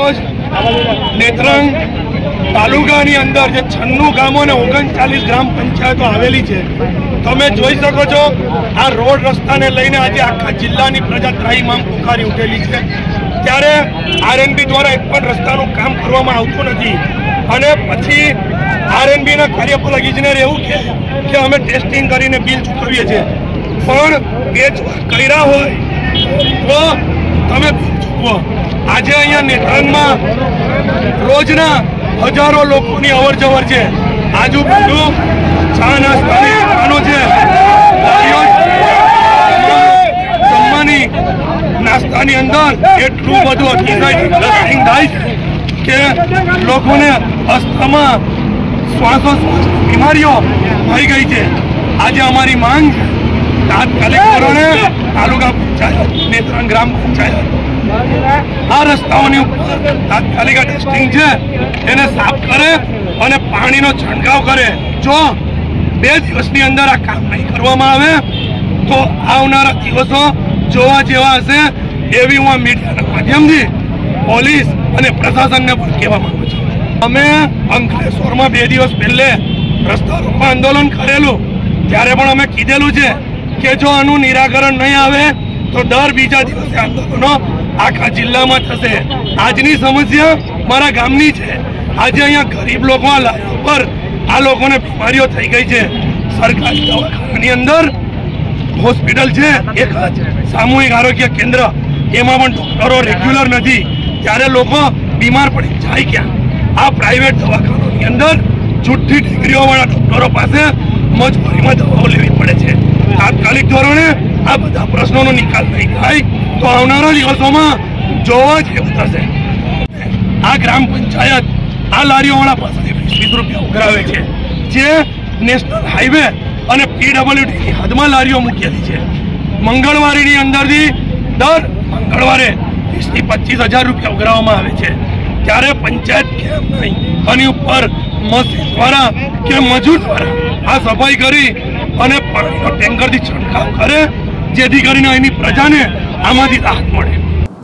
નેત્રંગ તાલુકાની અંદર જે છન્નું ગામો અને ઓગણચાલીસ ગ્રામ પંચાયતો આવેલી છે, તમે જોઈ શકો છો આ રોડ રસ્તાને લઈને આજે આખા જિલ્લાની પ્રજા ત્રાહિમામ પુકારી ઉઠેલી છે। ત્યારે આરએનબી દ્વારા એક પણ રસ્તાનું કામ કરવામાં આવતું નથી, અને પછી આરએનબીના કાર્યપાલક ઇજનેર એવું કહે કે અમે ટેસ્ટિંગ કરીને બિલ ચૂકવીએ છીએ, પણ બે કર્યા હોય તો તમે બિલ ચૂકવો। આજે અહીંયા નેત્રંગમાં રોજના હજારો લોકોની અવર જવર છે। આજુબાજુ ચા નાસ્તાની દુકાનો છે, જમવાની નાસ્તાની અંદર એટલું બધું અતિશય થાય છે કે લોકોને અસ્થમા શ્વાસોશ્વાસ બીમારીઓ થઈ ગઈ છે। આજે અમારી માંગ તાત્કાલિક ધોરણે તાલુકા પંચાયત નેત્રંગ ગ્રામ પંચાયત આ રસ્તાઓની ઉપર તાત્કાલિક ટેસ્ટિંગ છે એને સાફ કરે અને પાણીનો છંટકાવ કરે। જો બે દિવસની અંદર આ કામ નહીં કરવામાં આવે તો આવનારા દિવસો જોવા જેવા હશે, એવી હું આ મીડિયાના માધ્યમથી પોલીસ અને પ્રશાસનને પણ કહેવા માંગુ છું। અમે અંકલેશ્વરમાં બે દિવસ પહેલે રસ્તા રોકવા આંદોલન કરેલું, ત્યારે પણ અમે કીધેલું છે કે જો આનું નિરાકરણ નહીં આવે તો દર બીજા દિવસે આંદોલનો આખા જિલ્લામાં થશે। આજની સમસ્યા મારા ગામની છે। આજે અહીંયા ગરીબ લોકો પર આ લોકોને બીમારીઓ થઈ ગઈ છે। સરકારી દવાખાનાની અંદર હોસ્પિટલ છે એક જ સામૂહિક આરોગ્ય કેન્દ્ર, એમાં પણ ડોક્ટરો રેગ્યુલર નથી, ત્યારે લોકો બીમાર પડી જાય ક્યાં? આ પ્રાઇવેટ દવાખાનાની અંદર જુઠ્ઠી ડિગ્રીઓવાળા ડોક્ટરો પાસે મજબૂરીમાં દવાઓ લેવી પડે છે। તાત્કાલિક ધોરણે આ બધા પ્રશ્નોનો નિકાલ નહીં થાય તો આવનારા દિવસોમાં જોવા જેવું થશે। આ ગ્રામ પંચાયત આ લારીઓવાળા પાસેથી વીસ વીસ રૂપિયા ઉઘરાવે છે, જે નેશનલ હાઈવે અને પીડબ્લ્યુડીની હદમાં લારીઓ મૂકેલી છે। મંગળવારીની અંદરથી દર મંગળવારે વીસ થી પચીસ હજાર રૂપિયા ઉઘરાવવામાં આવે છે, ત્યારે પંચાયત કેમ નહીં આની ઉપર મશીન દ્વારા કે મજૂર દ્વારા આ સફાઈ કરી અને પાણીનો ટેન્કરથી છંટકાવ કરે, જેથી કરીને અહીંની પ્રજાને આમાંથી રાહત મળે।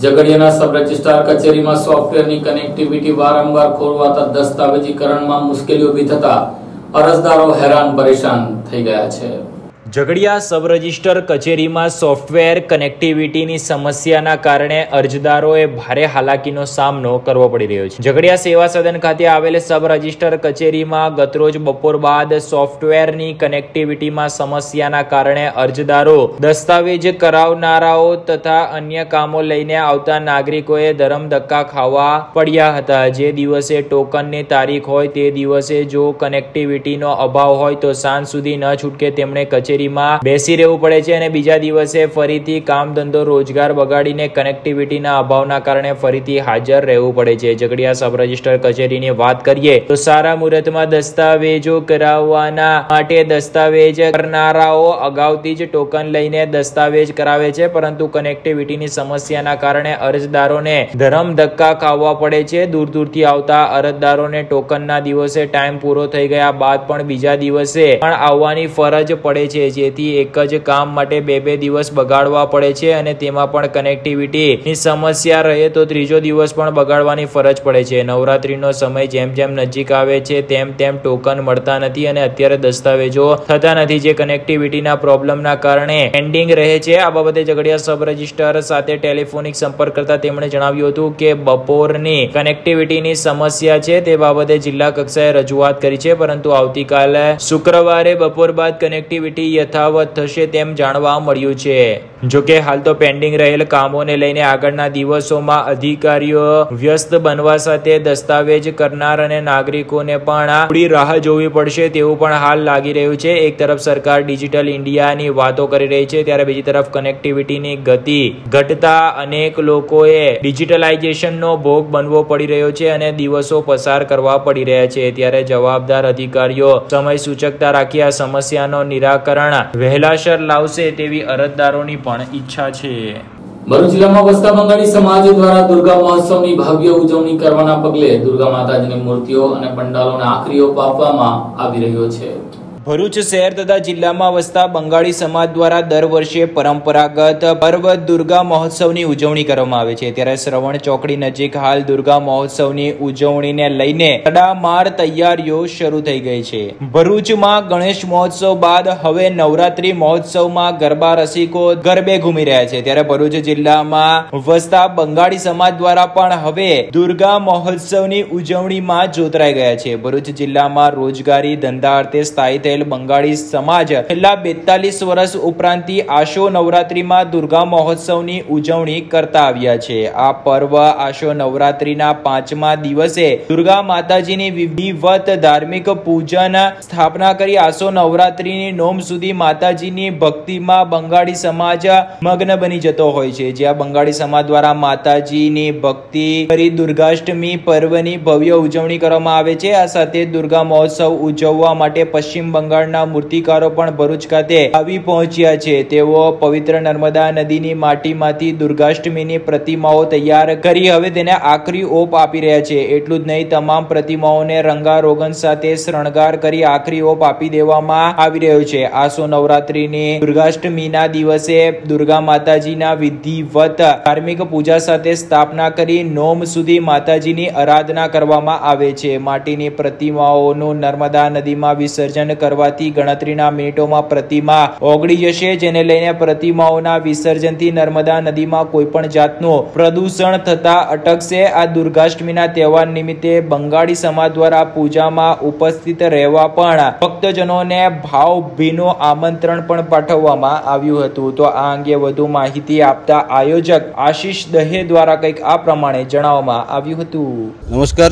ઝઘડિયાના સબ રજિસ્ટ્રાર કચેરીમાં સોફ્ટવેરની કનેક્ટિવિટી વારંવાર ખોરવાતા દસ્તાવેજીકરણમાં મુશ્કેલીઓ ઊભી થતા અરજદારો હેરાન પરેશાન થઈ ગયા છે। ઝઘડિયા સબ રજિસ્ટર કચેરીમાં સોફ્ટવેર કનેક્ટિવિટીની સમસ્યાના કારણે અરજદારોએ ભારે હાલાકીનો સામનો કરવો પડી રહ્યો છે। ઝઘડિયા સેવા સદન ખાતે આવેલ સબ રજિસ્ટર કચેરીમાં ગતરોજ બપોર બાદ સોફ્ટવેરની કનેક્ટિવિટીમાં સમસ્યાના કારણે અરજદારો, દસ્તાવેજ કરાવનારાઓ તથા અન્ય કામો લઈને આવતા નાગરિકોએ ધરમધક્કા ખાવા પડ્યા હતા। જે દિવસે ટોકનની તારીખ હોય તે દિવસે જો કનેક્ટિવિટીનો અભાવ હોય તો સાંજ સુધી ન છૂટકે તેમણે કચેરી બેસી રહેવું પડે છે અને બીજા દિવસે ફરીથી કામ ધંધો રોજગાર બગાડીને કનેક્ટિવિટીના અભાવના કારણે ફરીથી હાજર રહેવું પડે છે। ઝઘડિયા સબ રજિસ્ટર કચેરીની વાત કરીએ તો સારા મુહૂર્તમાં દસ્તાવેજો કરાવવાના માટે દસ્તાવેજ કરનારાઓ અગાઉથી જ ટોકન લઈને દસ્તાવેજ કરાવે છે, પરંતુ કનેક્ટિવિટીની સમસ્યાના કારણે અરજદારોને ધરમ ધક્કા ખાવા પડે છે। દૂર દૂરથી આવતા અરજદારોને ટોકનના દિવસે ટાઈમ પૂરો થઈ ગયા બાદ પણ બીજા દિવસે પણ આવવાની ફરજ પડે છે, જેથી એક જ કામ માટે બે બે દિવસ બગાડવા પડે છે અને તેમાં પણ કનેક્ટિવિટીની સમસ્યા રહે તો ત્રીજો દિવસ પણ બગાડવાની ફરજ પડે છે। નવરાત્રીનો સમય જેમ જેમ નજીક આવે છે તેમ તેમ ટોકન મળતા નથી અને અત્યારે દસ્તાવેજો થતા નથી, જે કનેક્ટિવિટીના પ્રોબ્લેમના કારણે પેન્ડિંગ રહે છે। આ બાબતે ઝઘડિયા સબ રજિસ્ટર સાથે ટેલિફોનિક સંપર્ક કરતા તેમણે જણાવ્યું હતું કે બપોરની કનેક્ટિવિટીની સમસ્યા છે તે બાબતે જિલ્લા કક્ષાએ રજૂઆત કરી છે, પરંતુ આવતીકાલે શુક્રવારે બપોર બાદ કનેક્ટિવિટી યથાવત થશે તેમ જાણવા મળ્યું છે। જોકે હાલ તો પેન્ડિંગ રહેલ કામોને લઈને આગળના દિવસોમાં અધિકારીઓ વ્યસ્ત બનવા સાથે દસ્તાવેજ કરનાર અને નાગરિકોને પણ થોડી રાહ જોવી પડશે તેવું પણ હાલ લાગી રહ્યું છે। એક તરફ સરકાર ડિજિટલ ઇન્ડિયાની વાતો કરી રહી છે ત્યારે બીજી તરફ કનેક્ટિવિટીની ગતિ ઘટતા અનેક લોકોએ ડિજિટલાઇઝેશનનો ભોગ બનવો પડી રહ્યો છે અને દિવસો પસાર કરવા પડી રહ્યા છે। ત્યારે જવાબદાર અધિકારીઓ સમય સૂચકતા રાખી આ સમસ્યાનો નિરાકરણ વહેલાસર લાવશે તેવી અરજદારોની પણ ઈચ્છા છે। ભરૂચ જિલ્લામાં વસતા બંગાળી સમાજ દ્વારા દુર્ગા મહોત્સવની ભવ્ય ઉજવણી કરવાના પગલે દુર્ગા માતાજીની મૂર્તિઓ અને પંડાલોને આખરી ઓપ આપવામાં આવી રહ્યો છે। ભરૂચ શહેર તથા જિલ્લામાં વસતા બંગાળી સમાજ દ્વારા દર વર્ષે પરંપરાગત પર્વ દુર્ગા મહોત્સવની ઉજવણી કરવામાં આવે છે। ત્યારે શ્રવણ ચોકડી નજીક હાલ દુર્ગા મહોત્સવની ઉજવણીને લઈને તડામાર તૈયારીઓ શરૂ થઈ ગઈ છે। ભરૂચમાં ગણેશ મહોત્સવ બાદ હવે નવરાત્રી મહોત્સવમાં ગરબા રસિકો ગરબે ઘૂમી રહ્યા છે। ત્યારે ભરૂચ જિલ્લામાં વસતા બંગાળી સમાજ દ્વારા પણ હવે દુર્ગા મહોત્સવની ઉજવણીમાં જોતરાઈ ગયા છે। ભરૂચ જિલ્લામાં રોજગારી ધંધા અર્થે સ્થાયી બંગાળી સમાજ છેલ્લા બેતાલીસ વર્ષ ઉપરાંતથી આશો નવરાત્રીમાં દુર્ગા મહોત્સવની ઉજવણી કરતા આવ્યા છે। આ પર્વ આશો નવરાત્રીના પાંચમા દિવસે દુર્ગા માતાજીની વિધિવત ધાર્મિક પૂજન સ્થાપના કરી આશો નવરાત્રીની નોમ સુધી માતાજીની ભક્તિમાં બંગાળી સમાજ મગ્ન બની જતો હોય છે। જ્યાં બંગાળી સમાજ દ્વારા માતાજીની ભક્તિ કરી દુર્ગાષ્ટમી પર્વની ભવ્ય ઉજવણી કરવામાં આવે છે। આ સાથે દુર્ગા મહોત્સવ ઉજવવા માટે પશ્ચિમ બંગાળના મૂર્તિકારો પણ ભરૂચ ખાતે આવી પહોંચ્યા છે। તેઓ પવિત્ર નર્મદા નદીની માટીમાંથી દુર્ગાષ્ટમીની પ્રતિમાઓ તૈયાર કરી હવે તેને આખરી ઓપ આપી રહ્યા છે। એટલું જ નહીં, તમામ પ્રતિમાઓને રંગારોગન સાથે શણગાર કરી આખરી ઓપ આપી દેવામાં આવી રહ્યો છે। આસો નવરાત્રીની દુર્ગાષ્ટમીના દિવસે દુર્ગા માતાજીના વિધિવત ધાર્મિક પૂજા સાથે સ્થાપના કરી નોમ સુધી માતાજીની આરાધના કરવામાં આવે છે। માટીની પ્રતિમાઓનું નર્મદા નદીમાં વિસર્જન કરવાથી ગણતરીના મિનિટોમાં પ્રતિમા ઓગળી જશે, જેને લઈને પ્રતિમાઓના વિસર્જનથી નર્મદા નદીમાં કોઈ પણ જાતનું પ્રદૂષણ થતા અટકશે। આ દુર્ગાષ્ટમીના તહેવાર નિમિત્તે બંગાળી સમાજ દ્વારા પૂજામાં ઉપસ્થિત રહેવા પણ ભક્તજનોને ભાવભીનું આમંત્રણ પણ પાઠવવામાં આવ્યું હતું। તો આ અંગે વધુ માહિતી આપતા આયોજક આશીષ દહે દ્વારા કંઈક આ પ્રમાણે જણાવવામાં આવ્યું હતું। નમસ્કાર,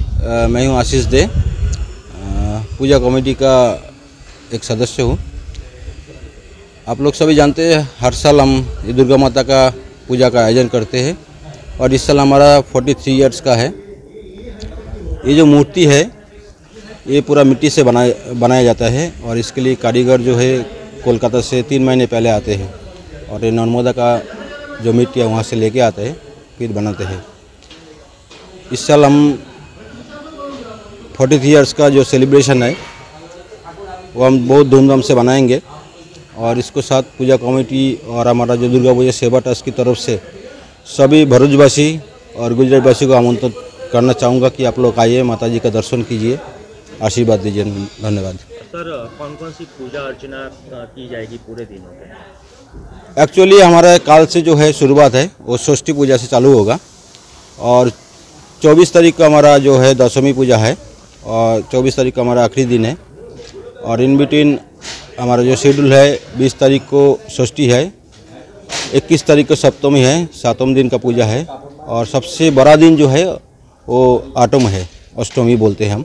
मैं हूँ आशीष दे, पूजा कमेटी का एक सदस्य हूँ। आप लोग सभी जानते हैं हर साल हम ये दुर्गा माता का पूजा का आयोजन करते हैं और इस साल हमारा तैंतालीस इयर्स का है। ये जो मूर्ति है ये पूरा मिट्टी से बनाया बनाया जाता है और इसके लिए कारीगर जो है कोलकाता से तीन महीने पहले आते हैं और ये नर्मदा का जो मिट्टी है वहाँ से लेके आते हैं फिर बनाते हैं। इस साल हम फोर्टी ईयर्स का जो सेलिब्रेशन है वो हम बहुत धूमधाम से बनाएंगे और इसको साथ पूजा कमेटी और हमारा जो दुर्गा पूजा सेवा ट्रस्ट की तरफ से सभी भरूचवासी और गुजरातवासी को आमंत्रित करना चाहूँगा कि आप लोग आइए, माता जी का दर्शन कीजिए, आशीर्वाद दीजिए। धन्यवाद। सर, कौन कौन सी पूजा अर्चना की जाएगी पूरे दिनों में? एक्चुअली हमारा काल से जो है शुरुआत है वो षष्ठी पूजा से चालू होगा और चौबीस तारीख को हमारा जो है दशमी पूजा है और चौबीस तारीख को हमारा आखिरी दिन है और इन बिटवीन हमारा जो शेड्यूल है बीस तारीख को षष्ठी है, इक्कीस तारीख को सप्तमी है, सातवें दिन का पूजा है और सबसे बड़ा दिन जो है वो आठम है, अष्टमी बोलते हैं हम।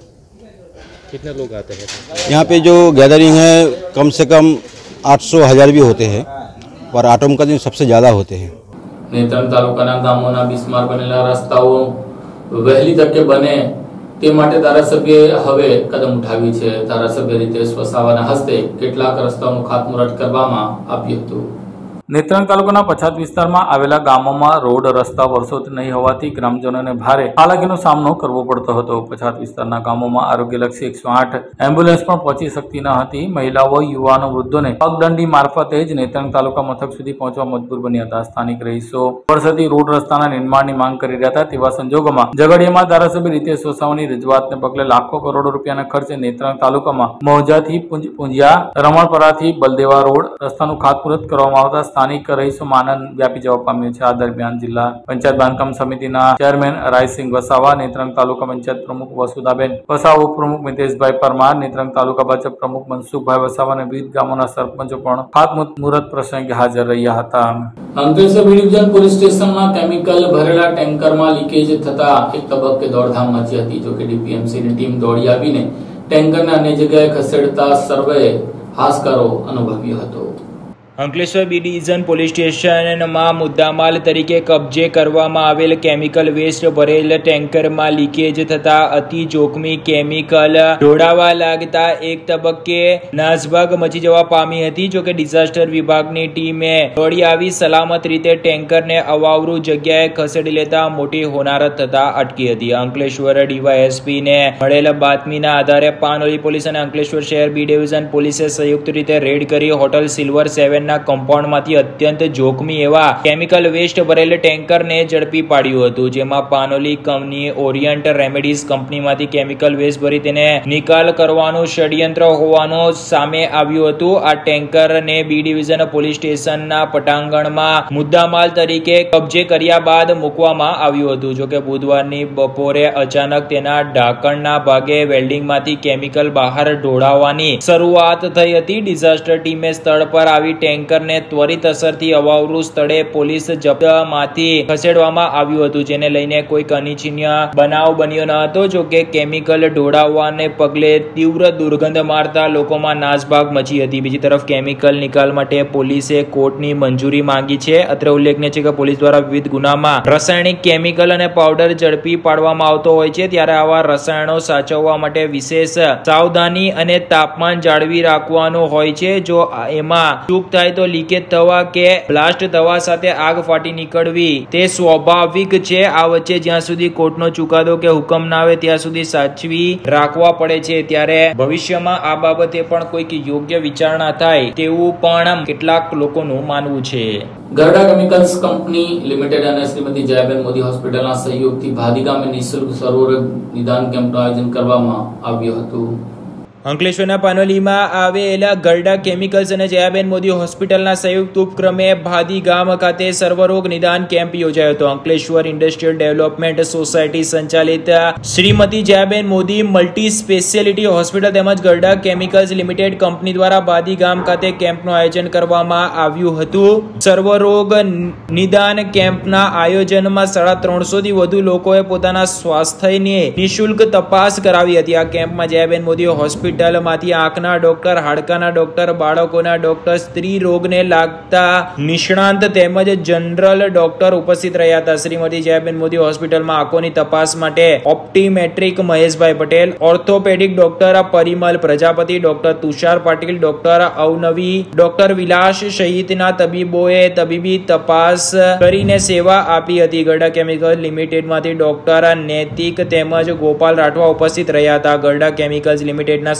कितने लोग आते हैं यहाँ पे? जो गैदरिंग है कम से कम आठ सौ हज़ार भी होते हैं पर आठम का दिन सबसे ज़्यादा होते हैं। નેત્રંગ તાલુકાના ગામોના બિસ્માર બનેલા રસ્તાઓ વહેલી તકે બને તે માટે ધારાસભ્યએ હવે કદમ ઉઠાવી છે। ધારાસભ્ય રીતેશ વસાવાના હસ્તે કેટલાક રસ્તાઓનું ખાતમુહૂર્ત કરવામાં આવ્યું હતું। નેત્રંગ તાલુકાના પછાત વિસ્તારમાં આવેલા ગામોમાં રોડ રસ્તા વર્ષોથી નહીં હોવાથી ગ્રામજનોને ભારે હાલાકીનો સામનો કરવો પડતો હતો। પછાત વિસ્તારના ગામોમાં આરોગ્યલક્ષી એકસો આઠ એમ્બ્યુલન્સ પણ પહોંચી શકતી ન હતી। મહિલાઓ, યુવાનો, વૃદ્ધોને પગદંડી મારફતે જ નેત્રંગ તાલુકા મથક સુધી પહોંચવા મજબૂર બન્યા હતા। સ્થાનિક રહીશો વર્ષોથી રોડ રસ્તાના નિર્માણની માંગ કરી રહ્યા હતા। તેવા સંજોગોમાં ઝઘડિયામાં ધારાસભ્ય રીતેશ વસાવાની રજૂઆતને પગલે લાખો કરોડો રૂપિયાના ખર્ચે નેત્રંગ તાલુકામાં મૌજાથી પૂંજિયા રમણપરાથી બલદેવા રોડ રસ્તાનું ખાતમુહૂર્ત કરવામાં આવતા સ્થાનિક રહીશોમાં આનંદ વ્યાપી જવા પામ્યો છે। આ દરમિયાન જિલ્લા પંચાયત બાંધકામ સમિતિના ચેરમેન રાયસિંહ વસાવા, નેત્રંગ તાલુકા પંચાયત પ્રમુખ વસુધાબેન વસાવા, ઉપપ્રમુખ મિતેશભાઈ પરમાર, નેત્રંગ તાલુકા ભાજપ પ્રમુખ મનસુખભાઈ વસાવા અને વિવિધ ગામોના સરપંચો પણ ખાતમુહૂર્ત પ્રસંગે હાજર રહ્યા હતા। અંકલેશ્વર બી ડિવિઝન પોલીસ સ્ટેશનમાં કેમિકલ ભરેલા ટેન્કરમાં લીકેજ થતા એક તબક્કે દોડધામ મચી હતી। જો કે ડીપીએમસીની ટીમ દોડી આવીને ટેન્કરને અન્ય જગ્યાએ ખસેડતા સર્વેએ હાશકારો અનુભવ્યો હતો। અંકલેશ્વર બી ડિવિઝન પોલીસ સ્ટેશનમાં મુદ્દામાલ તરીકે કબજે કરવામાં આવેલ કેમિકલ વેસ્ટ ભરેલ ટેન્કરમાં લીકેજ થતા અતિ જોખમી કેમિકલ ઢોળાવા લાગતા એક તબક્કે નાસભાગ મચી જવા પામી હતી। જો કે ડિઝાસ્ટર વિભાગની ટીમે દોડી આવી સલામત રીતે ટેન્કરને અવાવરૂ જગ્યાએ ખસેડી લેતા મોટી હોનારત થતા અટકી હતી। અંકલેશ્વર ડીવાયએસપીને મળેલ બાતમીના આધારે પાનોલી પોલીસ અને અંકલેશ્વર શહેર બી ડિવિઝન પોલીસે સંયુક્ત રીતે રેડ કરી હોટલ સિલ્વર સેવન કમ્પાઉન્ડમાંથી અત્યંત જોખમી એવા કેમિકલ વેસ્ટ ભરેલ ટેન્કરને ઝડપી પાડ્યું હતું। જેમાં પાનોલી કંપની ઓરિયન્ટ રેમેડીઝ કંપનીમાંથી કેમિકલ વેસ્ટ ભરી તેને નિકાલ કરવાનું ષડયંત્ર હોવાનું સામે આવ્યું હતું। આ ટેન્કરને બી ડિવિઝન પોલીસ સ્ટેશનના પટાંગણમાં મુદ્દામાલ તરીકે કબજે કર્યા બાદ મૂકવામાં આવ્યું હતું। જો કે બુધવારની બપોરે અચાનક તેના ઢાંકણના ભાગે વેલ્ડિંગમાંથી કેમિકલ બહાર ઢોળાવવાની શરૂઆત થઈ હતી। ડિઝાસ્ટર ટીમે સ્થળ પર આવી ટેન્કરને ત્વરિત અસરથી અવાવરૂ સ્થળે પોલીસ જપ્તમાંથી ખસેડવામાં આવ્યું હતું, જેને લઈને કોઈ અનિચ્છનીય બનાવ બન્યો ન હતો। જો કે કેમિકલ ઢોળાવવાને પગલે તીવ્ર દુર્ગંધ મારતા લોકોમાં નાસભાગ મચી હતી। બીજી તરફ કેમિકલ નિકાલ માટે પોલીસે કોર્ટની મંજૂરી માંગી છે। અત્રે ઉલ્લેખનીય છે કે પોલીસ દ્વારા વિવિધ ગુનામાં રાસાયણિક કેમિકલ અને પાવડર ઝડપી પાડવામાં આવતો હોય છે, ત્યારે આવા રસાયણો સાચવવા માટે વિશેષ સાવધાની અને તાપમાન જાળવી રાખવાનું હોય છે। જો એમાં ચૂક થાય તો લીકેજ થવા કે બ્લાસ્ટ થવા સાથે આગ ફાટી નીકળવી તે સ્વાભાવિક છે। આ વચ્ચે જ્યાં સુધી કોર્ટનો ચુકાદો કે હુકમ ના આવે ત્યાં સુધી સાચવી રાખવા પડે છે, ત્યારે ભવિષ્યમાં આ બાબતે પણ કોઈક યોગ્ય વિચારણા થાય તેવું પણ કેટલાક લોકોનું માનવું છે। ગરડા કેમિકલ્સ કંપની લિમિટેડ અને શ્રીમતી જયાબેન મોદી હોસ્પિટલના સહયોગથી ભાદી ગામે નિઃશુલ્ક સર્વરોગ નિદાન કેમ્પનું આયોજન કરવામાં આવ્યું હતું। અંકલેશ્વરના પાનોલીમાં આવેલા ગરડા કેમિકલ્સ અને જયાબેન મોદી હોસ્પિટલના સંયુક્ત ઉપક્રમે ભાદી ગામ ખાતે સર્વરોગ નિદાન કેમ્પ યોજાયો હતો। અંકલેશ્વર ઇન્ડસ્ટ્રીયલ ડેવલપમેન્ટ સોસાયટી સંચાલિત Shrimati Jayaben Modi multi speciality hospital તેમજ ગરડા કેમિકલ્સ લિમિટેડ કંપની દ્વારા ભાદી ગામ ખાતે કેમ્પનું આયોજન કરવામાં આવ્યું હતું। સર્વરોગ નિદાન કેમ્પના આયોજનમાં સાડા ત્રણસો થી વધુ લોકોએ પોતાના સ્વાસ્થ્યની નિઃશુલ્ક તપાસ કરાવી હતી। આ કેમ્પમાં જયાબેન મોદી હોસ્પિટલ હોસ્પિટલમાંથી આંખના ડોક્ટર, હાડકાના ડોક્ટર, બાળકોના ડોક્ટર, સ્ત્રી રોગને લાગતા નિષ્ણાંત તેમજ જનરલ ડોક્ટર ઉપસ્થિત રહ્યા હતા। શ્રીમતી જયાબેન મોદી હોસ્પિટલમાં આંખોની તપાસ માટે optometric Maheshbhai Patel, orthopaedic doctor Parimal Prajapati, doctor Tushar Patil, doctor Avnavi, doctor Vilas સહિતના તબીબોએ તબીબી તપાસ કરીને સેવા આપી હતી। ગરડા કેમિકલ લિમિટેડમાંથી ડોક્ટર નૈતિક તેમજ ગોપાલ રાઠવા ઉપસ્થિત રહ્યા હતા। ગરડા કેમિકલ્સ લિમિટેડના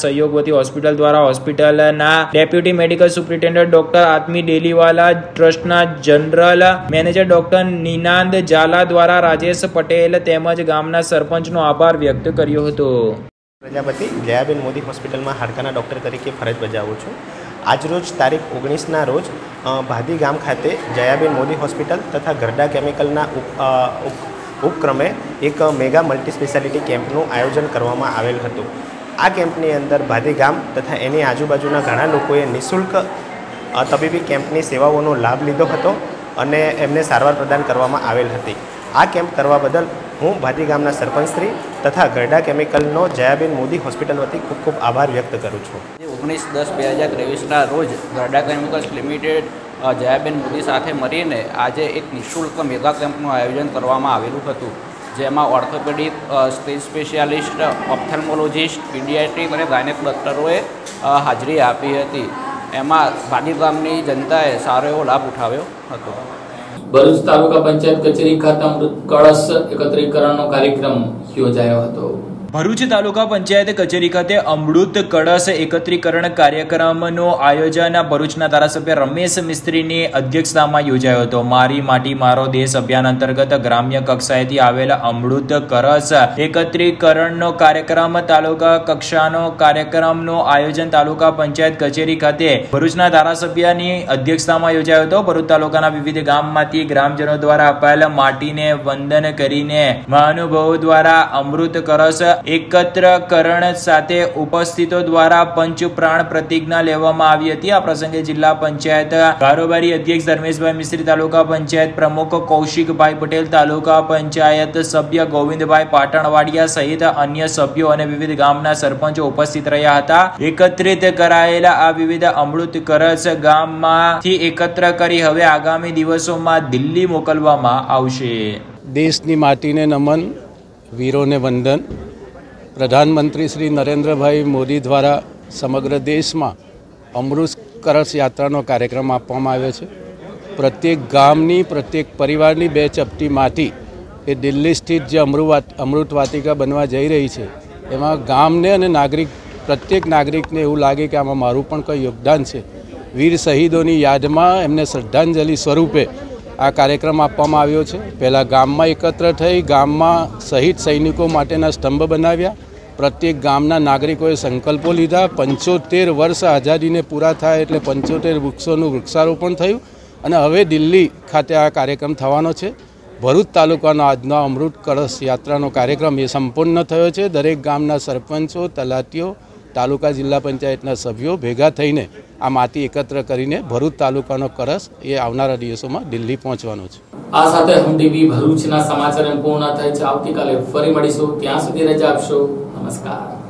સહયોગવતી હોસ્પિટલ દ્વારા હોસ્પિટલના deputy medical superintendent doctor Aatmi Deliwala, ટ્રસ્ટના general manager doctor Ninand Zala દ્વારા રાજેશ પટેલ તેમજ ગામના સરપંચનો આભાર વ્યક્ત કર્યો હતો. પ્રજાપતિ જયાબેન મોદી હોસ્પિટલમાં હાડકાના ડૉક્ટર તરીકે ફરજ બજાવું છું. આજરોજ તારીખ ઓગણીસના રોજ ભાદી ગામ ખાતે જયાબેન મોદી હોસ્પિટલ તથા ગરડા કેમિકલના ઉપક્રમે એક મેગા મલ્ટી સ્પેશિયાલિટી કેમ્પનું આયોજન કરવામાં આવેલ હતું. આ કેમ્પની અંદર ભાદી ગામ તથા એની આજુબાજુના ઘણા લોકોએ નિઃશુલ્ક તબીબી કેમ્પની સેવાઓનો લાભ લીધો હતો અને એમને સારવાર પ્રદાન કરવામાં આવેલ હતી. આ કેમ્પ કરવા બદલ હું ભાદી ગામના સરપંચશ્રી તથા ગરડા કેમિકલનો જયાબેન મોદી હોસ્પિટલ વતી ખૂબ ખૂબ આભાર વ્યક્ત કરું છું. ઓગણીસ દસ બે હજાર ત્રેવીસના રોજ ગરડા કેમિકલ્સ લિમિટેડ જયાબેન મોદી સાથે મળીને આજે એક નિઃશુલ્ક મેગા કેમ્પનું આયોજન કરવામાં આવેલું હતું, જેમાં orthopaedic, space specialist, ophthalmologist, paediatric અને ગાયનેક ડૉક્ટરોએ હાજરી આપી હતી. એમાં ભાદી ગામની જનતાએ સારો એવો લાભ ઉઠાવ્યો હતો. ભરૂચ તાલુકા પંચાયત કચેરી ખાતે અમૃત કળશ એકત્રીકરણનો કાર્યક્રમ યોજાયો હતો. ભરૂચ તાલુકા પંચાયત કચેરી ખાતે અમૃત કળશ એકત્રીકરણ કાર્યક્રમનું આયોજન ભરૂચના ધારાસભ્ય રમેશ મિસ્ત્રીની અધ્યક્ષતામાં યોજાયો હતો. મારી માટી મારો દેશ અભિયાન અંતર્ગત ગ્રામ્ય કક્ષાએથી આવેલ અમૃત કળશ એકત્રીકરણનો કાર્યક્રમ તાલુકા કક્ષાનો કાર્યક્રમનું આયોજન તાલુકા પંચાયત કચેરી ખાતે ભરૂચના ધારાસભ્યની અધ્યક્ષતામાં યોજાયો હતો. ભરૂચ તાલુકાના વિવિધ ગામમાંથી ગ્રામજનો દ્વારા અપાયેલ માટીને વંદન કરીને મહાનુભાવો દ્વારા અમૃત કળશ એકત્રકરણ સાથે ઉપસ્થિતો દ્વારા પંચ પ્રાણ પ્રતિજ્ઞા લેવામાં આવી હતી. આ પ્રસંગે જિલ્લા પંચાયત કારોબારી અધ્યક્ષ ધર્મેશભાઈ મિસ્ત્રી, તાલુકા પંચાયત પ્રમુખ કૌશિકભાઈ પટેલ, તાલુકા પંચાયત સભ્ય ગોવિંદભાઈ પાટણવાડિયા સહિત અન્ય સભ્યો અને વિવિધ ગામના સરપંચો ઉપસ્થિત રહ્યા હતા. એકત્રિત કરાયેલા આ વિવિધ અમૃત કળશ ગામમાંથી એકત્ર કરી હવે આગામી દિવસોમાં દિલ્હી મોકલવામાં આવશે. દેશની માટીને નમન, વીરોને વંદન. પ્રધાનમંત્રી શ્રી નરેન્દ્રભાઈ મોદી દ્વારા સમગ્ર દેશમાં અમૃત કળશ યાત્રાનો કાર્યક્રમ આપવામાં આવ્યો છે. પ્રત્યેક ગામની, પ્રત્યેક પરિવારની બે ચપટી માટી એ દિલ્હી સ્થિત જે અમૃત અમૃત વાટિકા બનવા જઈ રહી છે એમાં ગામને અને નાગરિક પ્રત્યેક નાગરિકને એવું લાગે કે આમાં મારું પણ કંઈ યોગદાન છે. વીર શહીદોની યાદમાં એમને શ્રદ્ધાંજલિ સ્વરૂપે આ કાર્યક્રમ આપવામાં આવ્યો છે. પહેલાં ગામમાં એકત્ર થઈ ગામમાં શહીદ સૈનિકો માટેના સ્તંભ બનાવ્યા. પ્રત્યેક ગામના નાગરિકોએ સંકલ્પો લીધા. પંચોતેર વર્ષ આઝાદીને પૂરા થાય એટલે પંચોતેર વૃક્ષોનું વૃક્ષારોપણ થયું અને હવે દિલ્હી ખાતે આ કાર્યક્રમ થવાનો છે. ભરૂચ તાલુકાનો આજનો અમૃત કળશ યાત્રાનો કાર્યક્રમ એ સંપન્ન થયો છે. દરેક ગામના સરપંચો, તલાટીઓ, તાલુકા જિલ્લા પંચાયતના સભ્યો ભેગા થઈને આ માટી એકત્ર કરીને ભરૂચ તાલુકાનો કળશ એ આવનારા દિવસોમાં દિલ્હી પહોંચવાનો છે. આ સાથે હમ ટીવી ભરૂચના સમાચાર પૂર્ણ થાય છે. આવતીકાલે ફરી મળીશું. ત્યાં સુધી રજા આપશો. નમસ્કાર.